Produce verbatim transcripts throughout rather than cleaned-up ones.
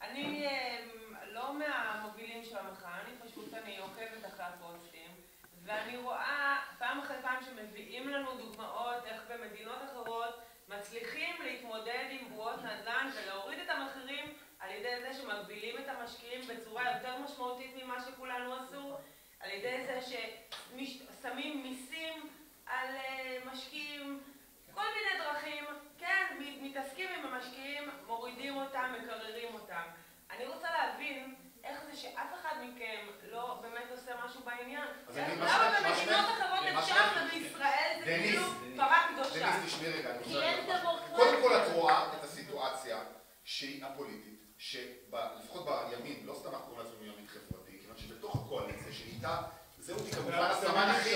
אני לא מהמובילים של המחאה, אני פשוט אני עוקבת אחרי הפוסטים, ואני רואה פעם אחרי פעם שמביאים לנו דוגמאות איך במדינות אחרות מצליחים להתמודד עם בועות נדל"ן ולהוריד את המחירים על ידי זה שמגבילים את המשקיעים בצורה יותר משמעותית ממה שכולנו עשו, על ידי זה ששמים מיסים על משקיעים, כל מיני דרכים, כן, מתעסקים עם המשקיעים, מורידים אותם, מקררים אותם. אני רוצה להבין איך זה שאף אחד מכם לא באמת עושה משהו בעניין. למה במדינות אחרות אפשר ובישראל זה כאילו פרה קדושה? דניס, תשמעי רגע, קודם כל את רואה את הסיטואציה שהיא הפוליטית, שלפחות בימין, לא סתם אנחנו קוראים לעצמנו ימין חברתי, כיוון שבתוך הקואליציה שאיתה, זהו כמובן הסמן הכי...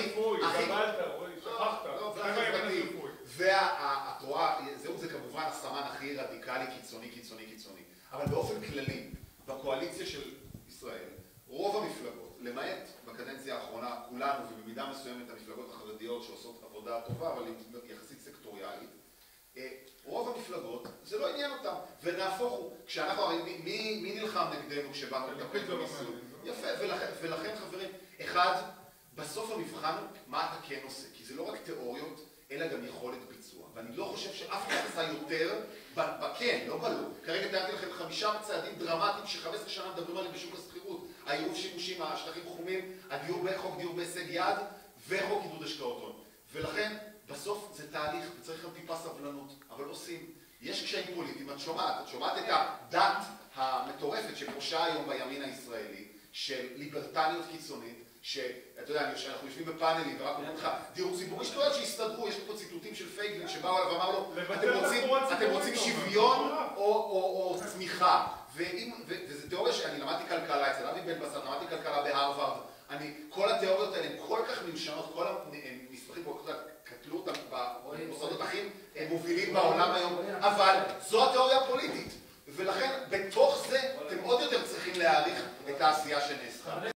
ואת רואה, זהו זה כמובן הסמן הכי רדיקלי, קיצוני, קיצוני, קיצוני. אבל באופן כללי, בקואליציה של ישראל, רוב המפלגות, למעט בקדנציה האחרונה, כולנו ובמידה מסוימת המפלגות החרדיות שעושות עבודה טובה, אבל יחסית סקטוריאלית, רוב המפלגות, זה לא עניין אותם. ונהפוך הוא, כשאנחנו, מי, מי נלחם נגדנו כשבאנו לטפל במיסוי? יפה, ולכן, ולכן חברים, אחד, בסוף המבחן, מה אתה כן עושה? כי זה לא רק תיאוריות, אלא גם יכולת ביצוע. ואני לא חושב שאף אחד עשה יותר בכן, לא בלא. כרגע תיארתי לכם חמישה צעדים דרמטיים ש-חמש עשרה שנה מדברים עליהם בשוק השכירות. העירוב שימושים, השטחים חומים, הדיור בחוק דיור בהישג יד, וחוק עידוד השקעות הון. ולכן, בסוף זה תהליך, וצריך גם טיפה סבלנות, אבל עושים. יש קשיים פוליטיים, את שומעת, את שומעת את הדת המטורפת שפושה היום בימין הישראלי, של ליברטניות קיצונית, שאתה יודע, אנחנו יושבים בפאנלים ורק אומרים לך, דיור ציבורי שטויות שהסתדרו, יש פה ציטוטים של פייגלין שבאו עליו ואמר לו, אתם רוצים שוויון או צמיחה. וזו תיאוריה שאני למדתי כלכלה אצל אבי בן בסט, למדתי כלכלה בהרווארד, כל התיאוריות האלה הן כל כך מיושנות, כל המסמכים פה קטלו אותם במוסדות הכי מובילים בעולם היום, אבל זו התיאוריה